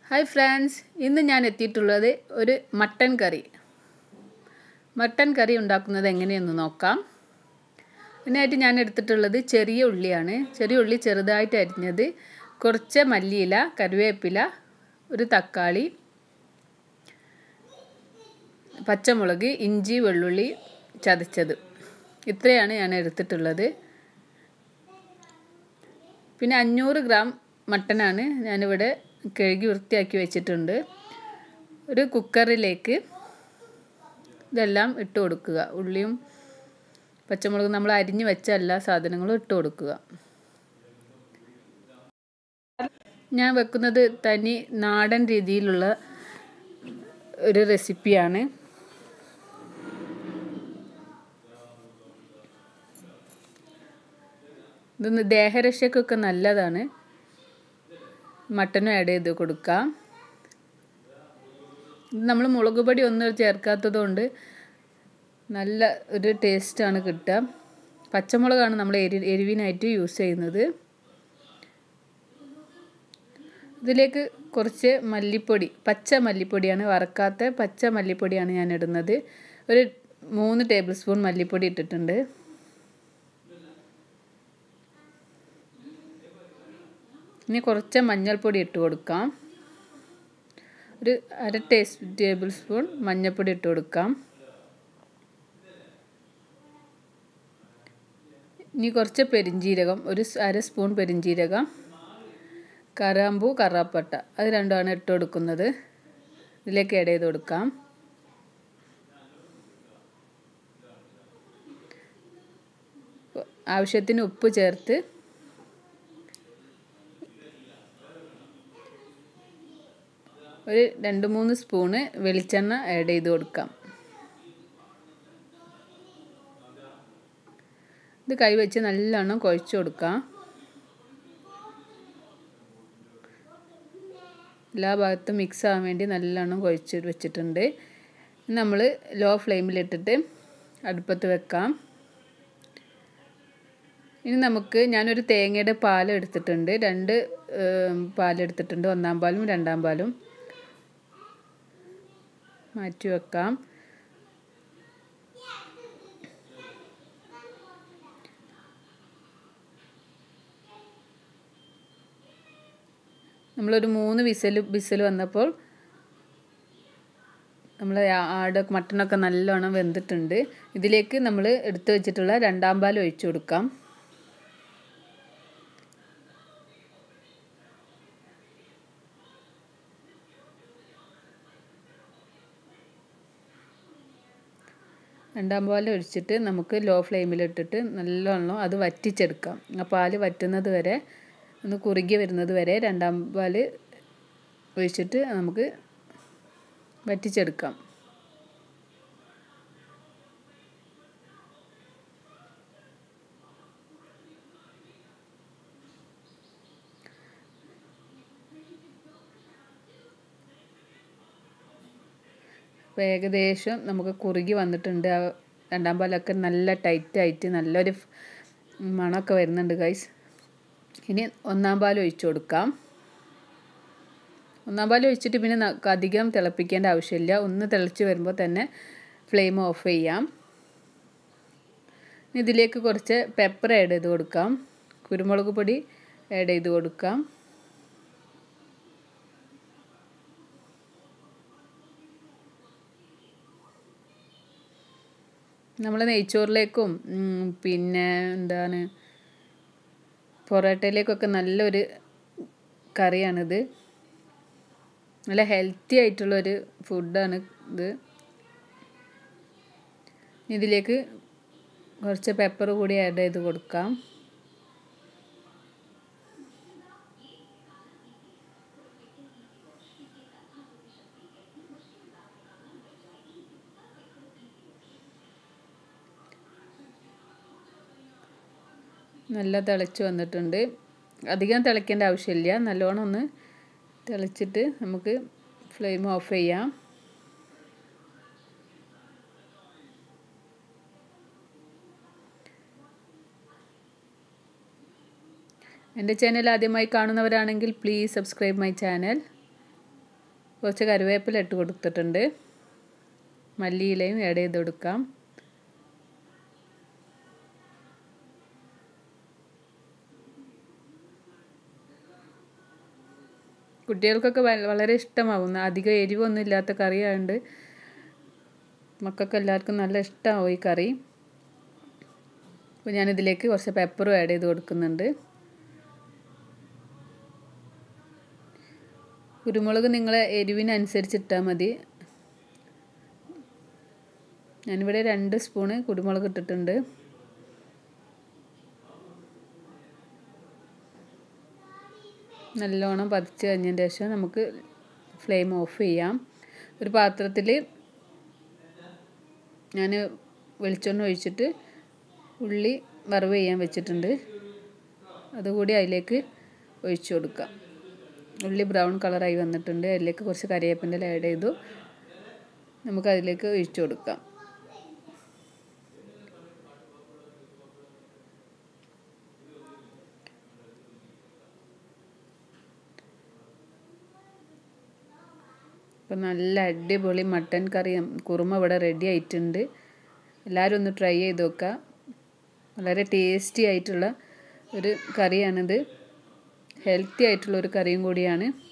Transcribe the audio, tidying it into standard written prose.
Hi friends, ഇന്ന് ഞാൻ എത്തിയിട്ടുള്ളത് ഒരു മട്ടൻ കറി. മട്ടൻ കറി ഉണ്ടാക്കുന്നത് എങ്ങനെയെന്ന് നോക്കാം. ഇതിനായിട്ട് ഞാൻ എടുത്തിട്ടുള്ളത് ചെറിയ ഉള്ളിയാണ്. ചെറിയ ഉള്ളി ചെറുതായിട്ട് അരിഞ്ഞത്, കുറച്ച് മല്ലിയില, കറിവേപ്പില, ഒരു തക്കാളി, പച്ചമുളക്, ഇഞ്ചി, വെള്ളുള്ളി ചതച്ചത്. ഇത്രയാണ് ഞാൻ എടുത്തിട്ടുള്ളത്. പിന്നെ 500 ഗ്രാം മട്ടനാണ് ഞാനിവിടെ കഴുകി വൃത്തിയാക്കി വെച്ചിട്ടുണ്ട്. ഒരു കുക്കറിലേക്ക് ഇതെല്ലാം ഇട്ട് കൊടുക്കുക. ഉള്ളിയും പച്ചമുളകും നമ്മൾ അരിഞ്ഞു വെച്ച എല്ലാ സാധനങ്ങളും ഇട്ട് കൊടുക്കുക. ഞാൻ വെക്കുന്നത് തനി നാടൻ രീതിയിലുള്ള ഒരു റെസിപ്പിയാണ്. ഇതൊന്ന് ദേഹരക്ഷയ്ക്കൊക്കെ നല്ലതാണ്. മട്ടനും ആഡ് ചെയ്ത് കൊടുക്കാം. ഇത് നമ്മൾ മുളക് പൊടി ഒന്നും ചേർക്കാത്തതുകൊണ്ട് നല്ല ഒരു ടേസ്റ്റാണ് കിട്ടുക. പച്ചമുളകാണ് നമ്മൾ എരിവിനായിട്ട് യൂസ് ചെയ്യുന്നത്. ഇതിലേക്ക് കുറച്ച് മല്ലിപ്പൊടി, പച്ച മല്ലിപ്പൊടിയാണ്, വറക്കാത്ത പച്ച മല്ലിപ്പൊടിയാണ് ഞാൻ ഇടുന്നത്. ഒരു 3 ടേബിൾ സ്പൂൺ മല്ലിപ്പൊടി ഇട്ടിട്ടുണ്ട്. ഇനി കുറച്ച് മഞ്ഞൾപ്പൊടി ഇട്ട് കൊടുക്കാം. ഒരു 1/2 ടേബിൾ സ്പൂൺ മഞ്ഞൾപ്പൊടി ഇട്ട് കൊടുക്കാം. ഇനി കുറച്ച് പെരിഞ്ജീരകം, ഒരു 1/2 സ്പൂൺ പെരിഞ്ജീരകം, കറാമ്പൂ, കറാപ്പട്ട, അത് രണ്ടുമാണ് ഇട്ട് കൊടുക്കുന്നത്. ഇതിലേക്ക് ആഡ് ചെയ്ത് കൊടുക്കാം. ആവശ്യത്തിന് ഉപ്പ് ചേർത്ത് ഒരു 2-3 സ്പൂണ് വെളിച്ചെണ്ണ ആഡ് ചെയ്ത് കൊടുക്കാം. ഇത് കൈവച്ച് നല്ലോണം കുഴച്ച് കൊടുക്കാം. എല്ലാ ഭാഗത്തും മിക്സ് ആവാൻ വേണ്ടി നല്ലോണം കുഴച്ച് വെച്ചിട്ടുണ്ട്. നമ്മൾ ലോ ഫ്ലെയിമിലിട്ടിട്ട് അടുപ്പത്ത് വെക്കാം. ഇനി ഞാനൊരു തേങ്ങയുടെ പാൽ എടുത്തിട്ടുണ്ട്. 2 പാലെടുത്തിട്ടുണ്ട്. 1-ാം പാലും 2-ാം പാലും മാറ്റി വെക്കാം. നമ്മളൊരു 3 വിസിൽ വന്നപ്പോൾ നമ്മൾ മട്ടനൊക്കെ നല്ലോണം വെന്തിട്ടുണ്ട്. ഇതിലേക്ക് നമ്മൾ എടുത്തു വെച്ചിട്ടുള്ള 2-ാം പാൽ ഒഴിച്ചു കൊടുക്കാം. രണ്ടാം പാൽ ഒഴിച്ചിട്ട് നമുക്ക് ലോ ഫ്ലെയിമിലിട്ടിട്ട് നല്ലോണം അത് വറ്റിച്ചെടുക്കാം. ആ പാൽ വറ്റുന്നത് വരെ, ഒന്ന് കുറുകി വരുന്നത് വരെ 2-ാം പാൽ ഒഴിച്ചിട്ട് നമുക്ക് വറ്റിച്ചെടുക്കാം. അപ്പോൾ ഏകദേശം നമുക്ക് കുറുകി വന്നിട്ടുണ്ട്. 2-ാം പാലൊക്കെ നല്ല ടൈറ്റായിട്ട് നല്ലൊരു മണമൊക്കെ വരുന്നുണ്ട് ഗൈസ്. ഇനി 1-ാം പാൽ ഒഴിച്ചു കൊടുക്കാം. 1-ാം പാൽ ഒഴിച്ചിട്ട് പിന്നെ അധികം തിളപ്പിക്കേണ്ട ആവശ്യമില്ല. ഒന്ന് തിളച്ച് വരുമ്പോൾ തന്നെ ഫ്ലെയിം ഓഫ് ചെയ്യാം. ഇതിലേക്ക് കുറച്ച് പെപ്പർ ആഡ് ചെയ്ത് കൊടുക്കാം. കുരുമുളക് പൊടി ആഡ് ചെയ്ത് കൊടുക്കാം. നമ്മൾ നെയ്ച്ചോറിലേക്കും പിന്നെ പൊറോട്ടയിലേക്കൊക്കെ നല്ലൊരു കറിയാണിത്. നല്ല ഹെൽത്തി ആയിട്ടുള്ളൊരു ഫുഡാണ് ഇത്. ഇതിലേക്ക് കുറച്ച് പെപ്പർ കൂടി ആഡ് ചെയ്ത് കൊടുക്കാം. നല്ല തിളച്ച് വന്നിട്ടുണ്ട്. അധികം തിളയ്ക്കേണ്ട ആവശ്യമില്ല. നല്ലോണം ഒന്ന് തിളച്ചിട്ട് നമുക്ക് ഫ്ലെയിം ഓഫ് ചെയ്യാം. എൻ്റെ ചാനൽ ആദ്യമായി കാണുന്നവരാണെങ്കിൽ പ്ലീസ് സബ്സ്ക്രൈബ് മൈ ചാനൽ. കുറച്ച് കറിവേപ്പില ഇട്ട് കൊടുത്തിട്ടുണ്ട്. മല്ലിയിലയും ആഡ് ചെയ്ത് കൊടുക്കാം. കുട്ടികൾക്കൊക്കെ വളരെ ഇഷ്ടമാവുന്ന, അധികം എരിവൊന്നും ഇല്ലാത്ത കറിയായതുകൊണ്ട് മക്കൾക്ക് എല്ലാവർക്കും നല്ല ഇഷ്ടമാവും ഈ കറി. അപ്പോൾ ഞാനിതിലേക്ക് കുറച്ച് പെപ്പറും ആഡ് ചെയ്ത് കൊടുക്കുന്നുണ്ട്. കുരുമുളക് നിങ്ങളെ എരിവിനനുസരിച്ചിട്ടാൽ മതി. ഞാനിവിടെ 2 സ്പൂണ് കുരുമുളക് ഇട്ടിട്ടുണ്ട്. നല്ലോണം പതിച്ച് കഴിഞ്ഞതിന് ശേഷം നമുക്ക് ഫ്ലെയിം ഓഫ് ചെയ്യാം. ഒരു പാത്രത്തിൽ ഞാൻ വെളിച്ചെണ്ണ ഒഴിച്ചിട്ട് ഉള്ളി വറവ് ചെയ്യാൻ വെച്ചിട്ടുണ്ട്. അതുകൂടി അതിലേക്ക് ഒഴിച്ചു കൊടുക്കാം. ഉള്ളി ബ്രൗൺ കളറായി വന്നിട്ടുണ്ട്. അതിലേക്ക് കുറച്ച് കറിവേപ്പിൻ്റെ ഇല ആഡ് ചെയ്തു. നമുക്കതിലേക്ക് ഒഴിച്ചു കൊടുക്കാം. അപ്പോൾ നല്ല അടിപൊളി മട്ടൻ കറി കുറുമ ഇവിടെ റെഡി ആയിട്ടുണ്ട്. എല്ലാവരും ഒന്ന് ട്രൈ ചെയ്ത് നോക്കുക. വളരെ ടേസ്റ്റി ആയിട്ടുള്ള ഒരു കറിയാണിത്. ഹെൽത്തി ആയിട്ടുള്ള ഒരു കറിയും കൂടിയാണ്.